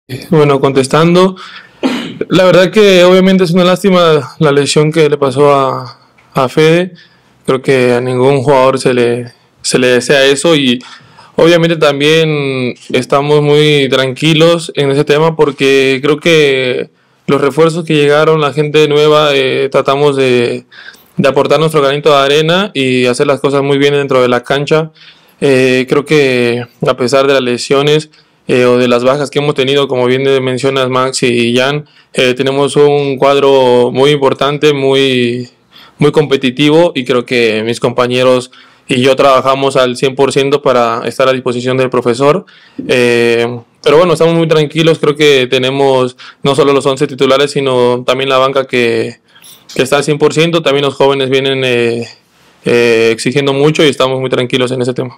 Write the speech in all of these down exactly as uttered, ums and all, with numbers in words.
Bueno, contestando, la verdad que obviamente es una lástima la lesión que le pasó a, a Fede. Creo que a ningún jugador se le, se le desea eso y obviamente también estamos muy tranquilos en ese tema porque creo que los refuerzos que llegaron, la gente nueva, eh, tratamos de, de aportar nuestro granito de arena y hacer las cosas muy bien dentro de la cancha. Eh, creo que a pesar de las lesiones, eh, o de las bajas que hemos tenido, como bien mencionas Max y Jan, eh, tenemos un cuadro muy importante, muy, muy competitivo y creo que mis compañeros y yo trabajamos al cien por ciento para estar a disposición del profesor. Eh, pero bueno, estamos muy tranquilos, creo que tenemos no solo los once titulares, sino también la banca que, que está al cien por ciento, también los jóvenes vienen eh, eh, exigiendo mucho y estamos muy tranquilos en ese tema.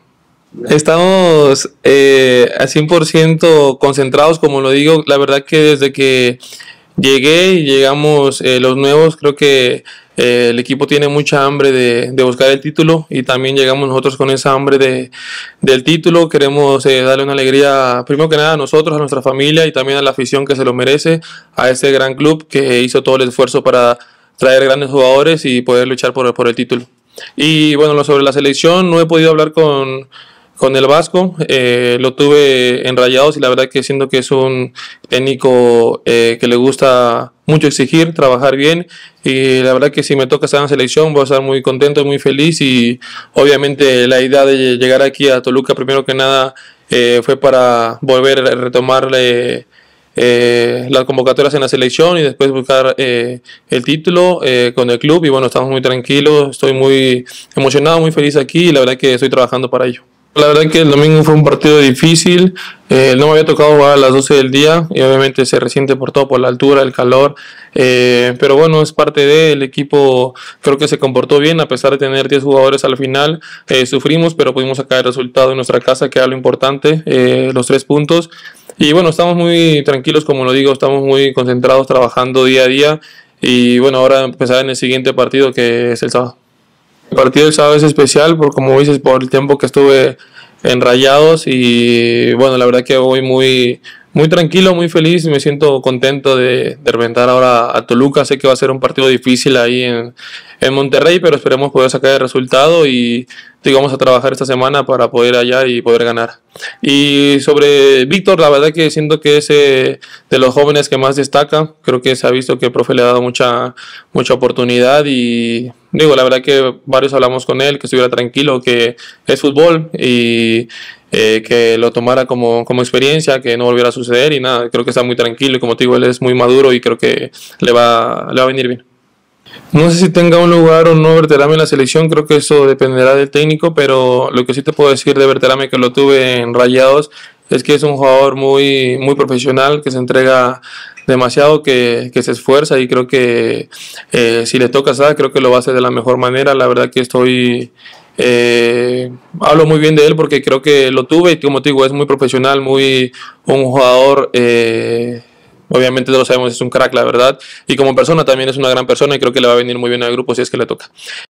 Estamos eh, al cien por ciento concentrados, como lo digo, la verdad que desde que llegué y llegamos eh, los nuevos, creo que eh, el equipo tiene mucha hambre de, de buscar el título y también llegamos nosotros con esa hambre de, del título. Queremos eh, darle una alegría, primero que nada a nosotros, a nuestra familia y también a la afición que se lo merece, a ese gran club que hizo todo el esfuerzo para traer grandes jugadores y poder luchar por, por el título. Y bueno, lo sobre la selección, no he podido hablar con con el Vasco, eh, lo tuve en Rayados y la verdad que siento que es un técnico eh, que le gusta mucho exigir, trabajar bien y la verdad que si me toca estar en la selección voy a estar muy contento, muy feliz y obviamente la idea de llegar aquí a Toluca primero que nada eh, fue para volver a retomar eh, eh, las convocatorias en la selección y después buscar eh, el título eh, con el club y bueno, estamos muy tranquilos, estoy muy emocionado, muy feliz aquí y la verdad que estoy trabajando para ello. La verdad que el domingo fue un partido difícil, eh, no me había tocado jugar a las doce del día y obviamente se resiente por todo, por la altura, el calor, eh, pero bueno, es parte del equipo, creo que se comportó bien a pesar de tener diez jugadores al final, eh, sufrimos pero pudimos sacar el resultado en nuestra casa que era lo importante, eh, los tres puntos y bueno, estamos muy tranquilos como lo digo, estamos muy concentrados trabajando día a día y bueno, ahora empezar en el siguiente partido que es el sábado. El partido del sábado es especial, por como dices, por el tiempo que estuve en Rayados y bueno, la verdad que voy muy, muy tranquilo, muy feliz y me siento contento de, de reventar ahora a Toluca. Sé que va a ser un partido difícil ahí en, en Monterrey, pero esperemos poder sacar el resultado y digo, vamos a trabajar esta semana para poder allá y poder ganar. Y sobre Víctor, la verdad que siento que es eh, de los jóvenes que más destaca. Creo que se ha visto que el profe le ha dado mucha, mucha oportunidad y digo, la verdad que varios hablamos con él, que estuviera tranquilo, que es fútbol y eh, que lo tomara como, como experiencia, que no volviera a suceder y nada, creo que está muy tranquilo y como te digo, él es muy maduro y creo que le va, le va a venir bien. No sé si tenga un lugar o no Berterame en la selección, creo que eso dependerá del técnico, pero lo que sí te puedo decir de Berterame que lo tuve en Rayados es que es un jugador muy, muy profesional, que se entrega demasiado, que, que se esfuerza y creo que eh, si le toca estar, creo que lo va a hacer de la mejor manera. La verdad que estoy, eh, hablo muy bien de él porque creo que lo tuve y como te digo, es muy profesional, muy un jugador... Eh, Obviamente todos lo sabemos, es un crack, la verdad. Y como persona también es una gran persona y creo que le va a venir muy bien al grupo si es que le toca.